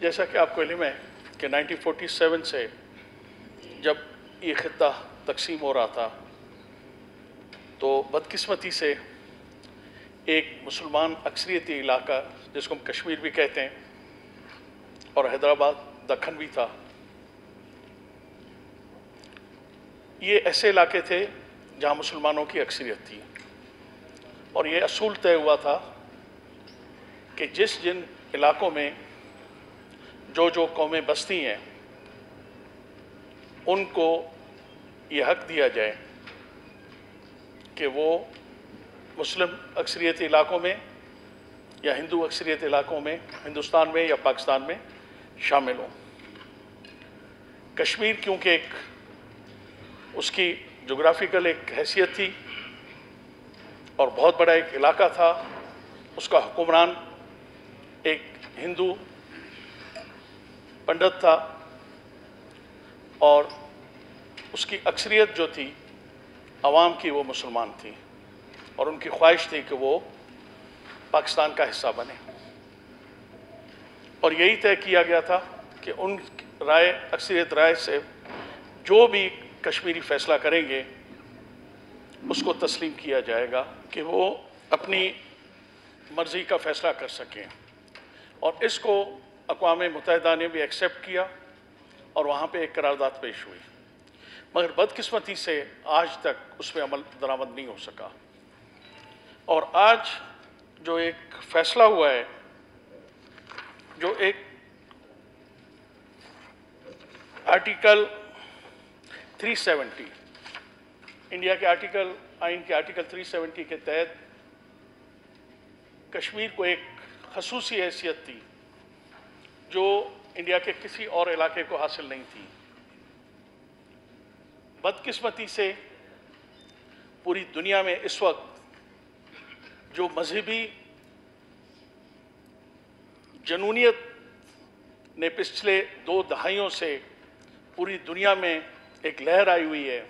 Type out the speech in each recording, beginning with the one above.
جیسا کہ آپ کو علم ہے کہ 1947 سے جب یہ خطہ تقسیم ہو رہا تھا تو بدقسمتی سے ایک مسلمان اکثریتی علاقہ جس کو ہم کشمیر بھی کہتے ہیں اور حیدرآباد دکن بھی تھا، یہ ایسے علاقے تھے جہاں مسلمانوں کی اکثریت تھی، اور یہ اصول طے ہوا تھا کہ جن علاقوں میں جو قومیں بستی ہیں ان کو یہ حق دیا جائے کہ وہ مسلم اکثریت علاقوں میں یا ہندو اکثریت علاقوں میں ہندوستان میں یا پاکستان میں شامل ہوں۔ کشمیر کیونکہ ایک اس کی جغرافیکل ایک حیثیت تھی اور بہت بڑا ایک علاقہ تھا، اس کا حکمران ایک ہندو پنڈت تھا اور اس کی اکثریت جو تھی عوام کی وہ مسلمان تھی، اور ان کی خواہش تھی کہ وہ پاکستان کا حصہ بنے، اور یہی طے کیا گیا تھا کہ ان اکثریت رائے سے جو بھی کشمیری فیصلہ کریں گے اس کو تسلیم کیا جائے گا کہ وہ اپنی مرضی کا فیصلہ کر سکیں، اور اس کو اقوام متحدہ نے بھی ایکسیپٹ کیا اور وہاں پہ ایک قرارداد پیش ہوئی، مگر بدقسمتی سے آج تک اس پہ عمل درآمد نہیں ہو سکا۔ اور آج جو ایک فیصلہ ہوا ہے، جو ایک آرٹیکل 370 انڈیا کے آئین کے آرٹیکل 370 کے تحت کشمیر کو ایک خصوصی حیثیت تھی جو انڈیا کے کسی اور علاقے کو حاصل نہیں تھی۔ بدقسمتی سے پوری دنیا میں اس وقت جو مذہبی جنونیت نے پچھلے 2 دہائیوں سے پوری دنیا میں ایک لہر آئی ہوئی ہے،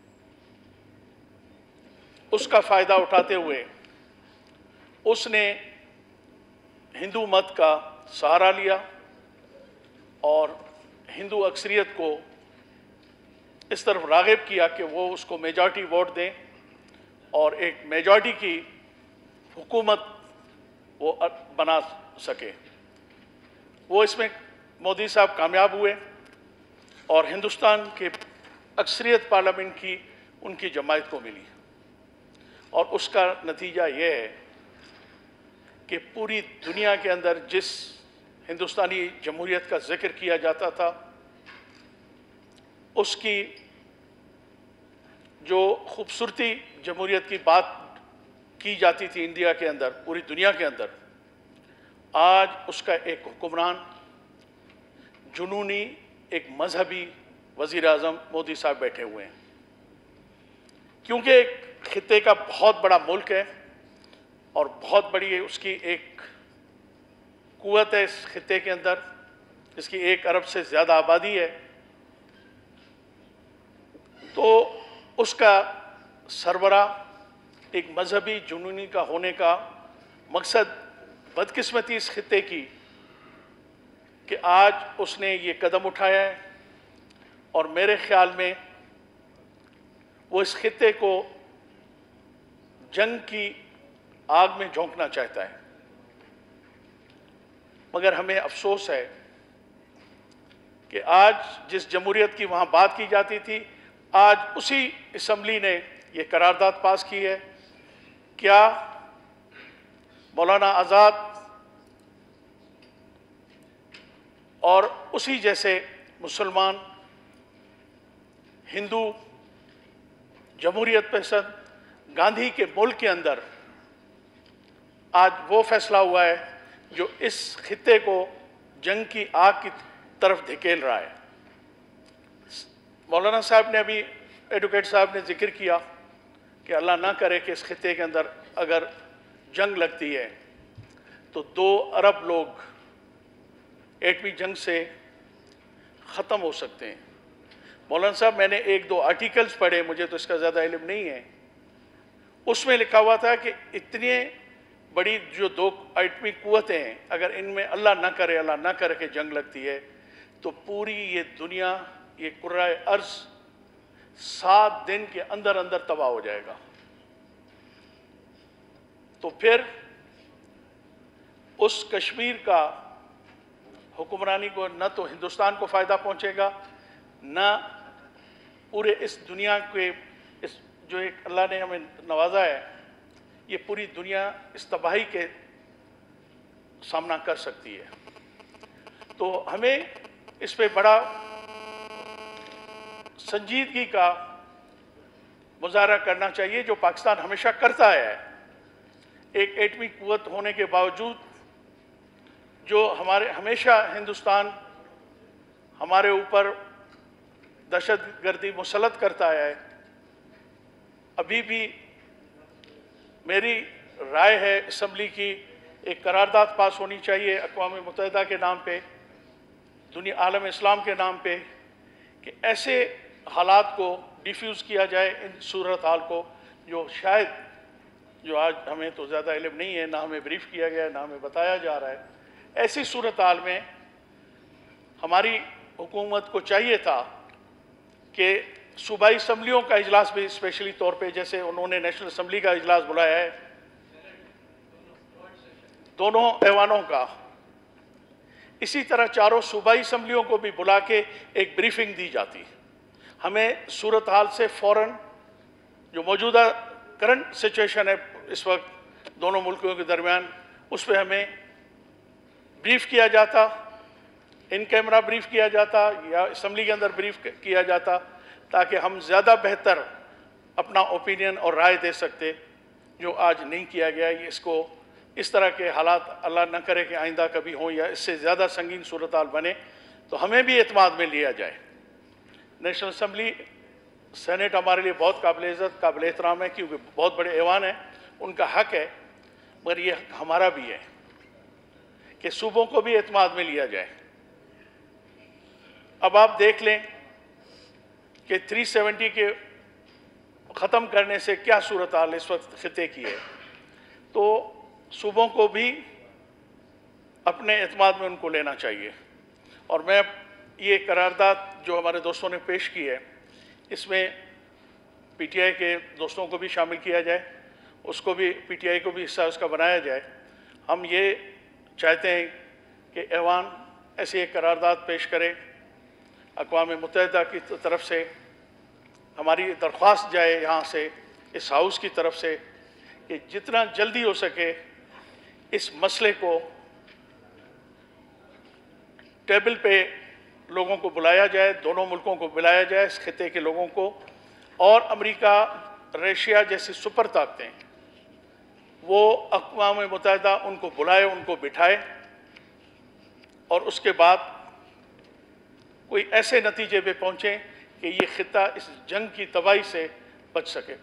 اس کا فائدہ اٹھاتے ہوئے اس نے ہندو مت کا سہارا لیا اور ہندو اکثریت کو اس طرف راغب کیا کہ وہ اس کو میجارٹی ووٹ دیں اور ایک میجارٹی کی حکومت وہ بنا سکے۔ وہ اس میں مودی صاحب کامیاب ہوئے اور ہندوستان کے اکثریت پارلیمنٹ کی ان کی جماعت کو ملی، اور اس کا نتیجہ یہ ہے کہ پوری دنیا کے اندر جس ہندوستانی جمہوریت کا ذکر کیا جاتا تھا اس کی جو خوبصورتی جمہوریت کی بات کی جاتی تھی انڈیا کے اندر، پوری دنیا کے اندر، آج اس کا ایک حکمران جنونی ایک مذہبی وزیر اعظم مودی صاحب بیٹھے ہوئے ہیں۔ کیونکہ ایک خطے کا بہت بڑا ملک ہے اور بہت بڑی اس کی ایک قوت ہے اس خطے کے اندر، اس کی 1 ارب سے زیادہ آبادی ہے، تو اس کا سربراہ ایک مذہبی جنونی کا ہونے کا مقصد بدقسمتی اس خطے کی کہ آج اس نے یہ قدم اٹھایا ہے، اور میرے خیال میں وہ اس خطے کو جنگ کی آگ میں جھونکنا چاہتا ہے۔ مگر ہمیں افسوس ہے کہ آج جس جمہوریت کی وہاں بات کی جاتی تھی، آج اسی اسمبلی نے یہ قرارداد پاس کی ہے۔ کیا مولانا آزاد اور اسی جیسے مسلمان ہندو جمہوریت پسند گاندھی کے ملک کے اندر آج وہ فیصلہ ہوا ہے جو اس خطے کو جنگ کی آگ کی طرف دھکیل رہا ہے؟ مولانا صاحب نے ابھی ایڈوکیٹ صاحب نے ذکر کیا کہ اللہ نہ کرے کہ اس خطے کے اندر اگر جنگ لگتی ہے تو 2 ارب لوگ ایٹمی جنگ سے ختم ہو سکتے ہیں۔ مولانا صاحب میں نے 1-2 آرٹیکلز پڑھے، مجھے تو اس کا زیادہ علم نہیں ہے، اس میں لکھا ہوا تھا کہ اتنے بڑی جو دو ایٹمی قوتیں ہیں، اگر ان میں اللہ نہ کرے کہ جنگ لگتی ہے تو پوری یہ دنیا، یہ کرۂ ارض 7 دن کے اندر اندر تباہ ہو جائے گا۔ تو پھر اس کشمیر کا حکمرانی کو نہ تو ہندوستان کو فائدہ پہنچے گا، نہ پورے اس دنیا کے جو ایک اللہ نے ہمیں نوازا ہے، یہ پوری دنیا اس تباہی کے سامنا کر سکتی ہے۔ تو ہمیں اس پہ بڑا سنجیدگی کا مظاہرہ کرنا چاہیے، جو پاکستان ہمیشہ کرتا ہے۔ ایک ایٹمی قوت ہونے کے باوجود جو ہمیشہ ہندوستان ہمارے اوپر دہشت گردی مسلط کرتا ہے، ابھی بھی میری رائے ہے اسمبلی کی ایک قرارداد پاس ہونی چاہیے اقوام متحدہ کے نام پہ، عالم اسلام کے نام پہ، کہ ایسے حالات کو ڈیفیوز کیا جائے، ان صورتحال کو جو شاید جو آج ہمیں تو زیادہ علم نہیں ہے، نہ ہمیں بریف کیا گیا ہے، نہ ہمیں بتایا جا رہا ہے۔ ایسی صورتحال میں ہماری حکومت کو چاہیے تھا کہ صوبائی اسمبلیوں کا اجلاس بھی اسپیشلی طور پہ، جیسے انہوں نے نیشنل اسمبلی کا اجلاس بلایا ہے، دونوں ایوانوں کا، اسی طرح چاروں صوبائی اسمبلیوں کو بھی بلا کے ایک بریفنگ دی جاتی۔ ہمیں صورتحال سے فوراً جو موجودہ کرنٹ سچویشن ہے اس وقت دونوں ملکوں کے درمیان، اس پہ ہمیں بریف کیا جاتا، ان کیمرہ بریف کیا جاتا یا اسمبلی کے اندر بریف کیا جاتا، تاکہ ہم زیادہ بہتر اپنا اوپینین اور رائے دے سکتے، جو آج نہیں کیا گیا۔ اس کو اس طرح کے حالات اللہ نہ کرے کہ آئندہ کبھی ہوں یا اس سے زیادہ سنگین صورتحال بنے تو ہمیں بھی اعتماد میں لیا جائے۔ نیشنل اسمبلی سینٹ ہمارے لیے بہت قابل عزت قابل احترام ہے، کیونکہ بہت بڑے ایوان ہیں، ان کا حق ہے، مگر یہ حق ہمارا بھی ہے کہ صوبوں کو بھی اعتماد میں لیا جائے۔ اب آپ دیکھ لیں کہ 370 کے ختم کرنے سے کیا صورتحال اس وقت خطے کی ہے، تو صوبوں کو بھی اپنے اعتماد میں ان کو لینا چاہیے۔ اور میں یہ قرارداد جو ہمارے دوستوں نے پیش کی ہے، اس میں پی ٹی آئی کے دوستوں کو بھی شامل کیا جائے، اس کو بھی پی ٹی آئی کو بھی حصہ اس کا بنایا جائے۔ ہم یہ چاہتے ہیں کہ ایوان ایسی ایک قرارداد پیش کرے، اقوام متحدہ کی طرف سے ہماری درخواست جائے یہاں سے، اس ہاؤس کی طرف سے، کہ جتنا جلدی ہو سکے اس مسئلے کو ٹیبل پہ لوگوں کو بلایا جائے، دونوں ملکوں کو بلایا جائے، اس خطے کے لوگوں کو، اور امریکہ، رشیا جیسی سپر طاقتیں وہ اقوام متحدہ ان کو بلائے، ان کو بٹھائے، اور اس کے بعد کوئی ایسے نتیجے پہ پہنچیں کہ یہ خطہ اس جنگ کی تباہی سے بچ سکے۔